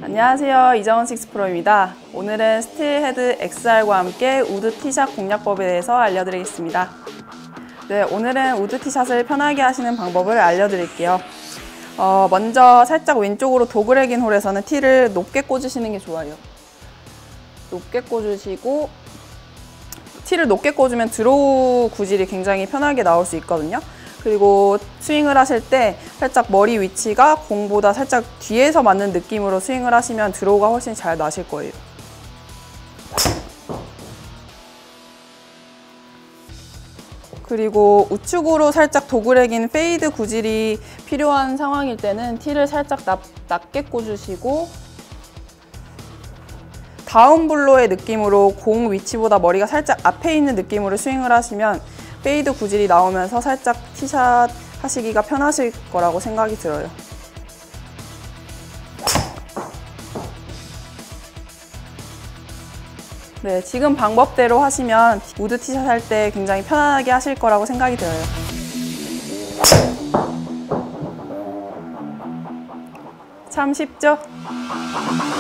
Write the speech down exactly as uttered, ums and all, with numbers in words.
안녕하세요, 이정은 식스프로입니다. 오늘은 스틸헤드 엑스알과 함께 우드 티샷 공략법에 대해서 알려드리겠습니다. 네, 오늘은 우드 티샷을 편하게 하시는 방법을 알려드릴게요. 어, 먼저 살짝 왼쪽으로 도그레긴 홀에서는 티를 높게 꽂으시는 게 좋아요. 높게 꽂으시고, 티를 높게 꽂으면 드로우 구질이 굉장히 편하게 나올 수 있거든요. 그리고 스윙을 하실 때 살짝 머리 위치가 공보다 살짝 뒤에서 맞는 느낌으로 스윙을 하시면 드로우가 훨씬 잘 나실 거예요. 그리고 우측으로 살짝 도그레긴 페이드 구질이 필요한 상황일 때는 티를 살짝 낮, 낮게 꽂으시고 다운블로의 느낌으로 공 위치보다 머리가 살짝 앞에 있는 느낌으로 스윙을 하시면 페이드 구질이 나오면서 살짝 티샷 하시기가 편하실 거라고 생각이 들어요. 네, 지금 방법대로 하시면 우드 티샷 할 때 굉장히 편안하게 하실 거라고 생각이 들어요. 참 쉽죠?